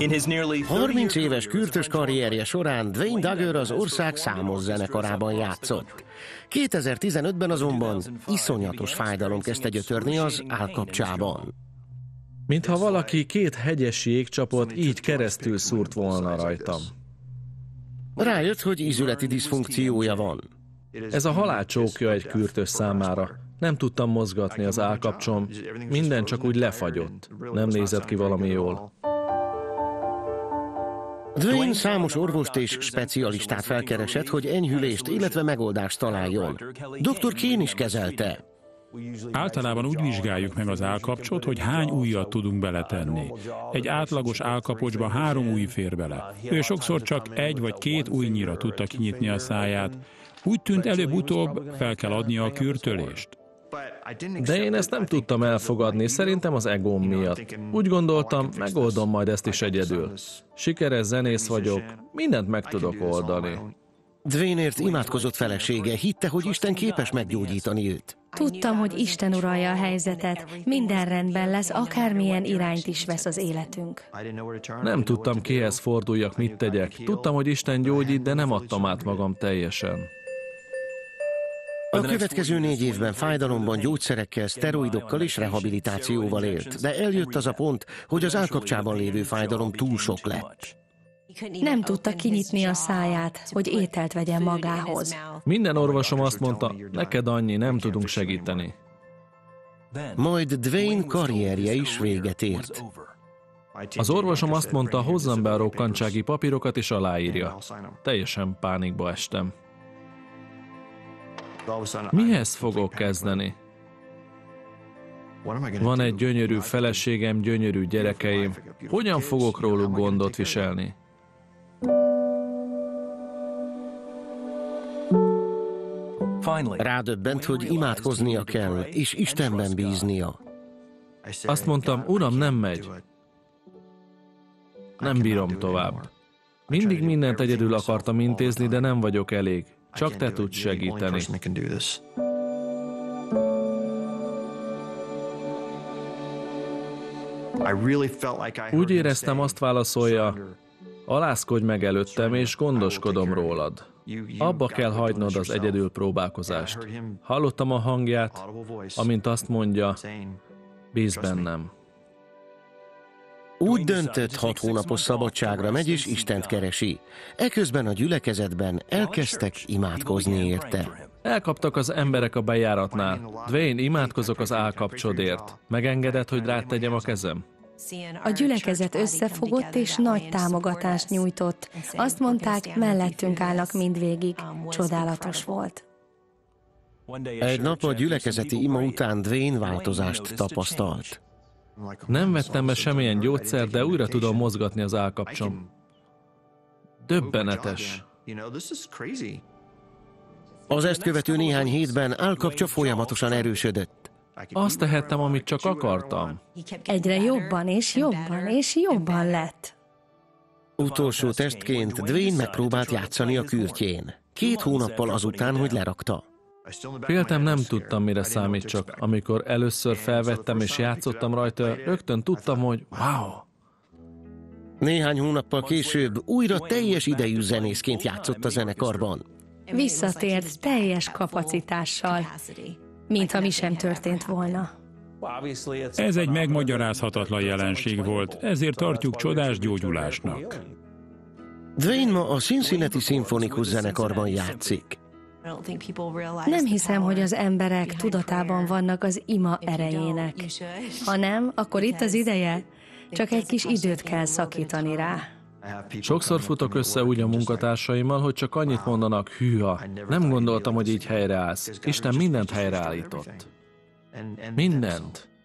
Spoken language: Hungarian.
30 éves kürtös karrierje során Dwayne Duggar az ország számos zenekarában játszott. 2015-ben azonban iszonyatos fájdalom kezdte gyötörni az állkapcsában. Mintha valaki két hegyes jégcsapot így keresztül szúrt volna rajtam. Rájött, hogy ízületi diszfunkciója van. Ez a halálcsókja egy kürtös számára. Nem tudtam mozgatni az állkapcsom, minden csak úgy lefagyott. Nem nézett ki valami jól. Dwayne számos orvost és specialistát felkeresett, hogy enyhülést, illetve megoldást találjon. Dr. Kane is kezelte. Általában úgy vizsgáljuk meg az állkapcsot, hogy hány ujjat tudunk beletenni. Egy átlagos állkapocsba 3 ujj fér bele. Ő sokszor csak 1 vagy 2 ujjnyira tudta kinyitni a száját. Úgy tűnt, előbb-utóbb fel kell adnia a kürtölést. De én ezt nem tudtam elfogadni, szerintem az egóm miatt. Úgy gondoltam, megoldom majd ezt is egyedül. Sikeres zenész vagyok, mindent meg tudok oldani. Dwayne-ért imádkozott felesége, hitte, hogy Isten képes meggyógyítani őt. Tudtam, hogy Isten uralja a helyzetet, minden rendben lesz, akármilyen irányt is vesz az életünk. Nem tudtam, kihez forduljak, mit tegyek. Tudtam, hogy Isten gyógyít, de nem adtam át magam teljesen. A következő 4 évben fájdalomban, gyógyszerekkel, szteroidokkal és rehabilitációval élt, de eljött az a pont, hogy az állkapcsában lévő fájdalom túl sok lett. Nem tudta kinyitni a száját, hogy ételt vegyen magához. Minden orvosom azt mondta, neked annyi, nem tudunk segíteni. Majd Dwayne karrierje is véget ért. Az orvosom azt mondta, hozzam be a rokkantsági papírokat és aláírja. Teljesen pánikba estem. Mihez fogok kezdeni? Van egy gyönyörű feleségem, gyönyörű gyerekeim. Hogyan fogok róluk gondot viselni? Rádöbbent, hogy imádkoznia kell, és Istenben bíznia. Azt mondtam, Uram, nem megy. Nem bírom tovább. Mindig mindent egyedül akartam intézni, de nem vagyok elég. Csak te tudsz segíteni. Úgy éreztem, azt válaszolja, alázkodj meg előttem, és gondoskodom rólad. Abba kell hagynod az egyedül próbálkozást. Hallottam a hangját, amint azt mondja, bízz bennem. Úgy döntött, 6 hónapos szabadságra megy, és Istent keresi. Eközben a gyülekezetben elkezdtek imádkozni érte. Elkaptak az emberek a bejáratnál. Dwayne, imádkozok az állkapcsodért. Megengeded, hogy rád tegyem a kezem? A gyülekezet összefogott és nagy támogatást nyújtott. Azt mondták, mellettünk állnak mindvégig. Csodálatos volt. Egy nap a gyülekezeti ima után Dwayne változást tapasztalt. Nem vettem be semmilyen gyógyszer, de újra tudom mozgatni az állkapcsom. Döbbenetes. Az ezt követő néhány hétben állkapcsa folyamatosan erősödött. Azt tehettem, amit csak akartam. Egyre jobban és jobban és jobban lett. Utolsó testként Dwayne megpróbált játszani a kürtjén. 2 hónappal azután, hogy lerakta. Féltem, nem tudtam, mire számítsak. Amikor először felvettem és játszottam rajta, rögtön tudtam, hogy wow! Néhány hónappal később újra teljes idejű zenészként játszott a zenekarban. Visszatért teljes kapacitással, mintha mi sem történt volna. Ez egy megmagyarázhatatlan jelenség volt, ezért tartjuk csodás gyógyulásnak. Dwayne ma a Cincinnati Szimfonikus Zenekarban játszik. Nem hiszem, hogy az emberek tudatában vannak az ima erejének. Ha nem, akkor itt az ideje, csak egy kis időt kell szakítani rá. Sokszor futok össze úgy a munkatársaimmal, hogy csak annyit mondanak, hűha, nem gondoltam, hogy így helyreállsz. Isten mindent helyreállított. Mindent.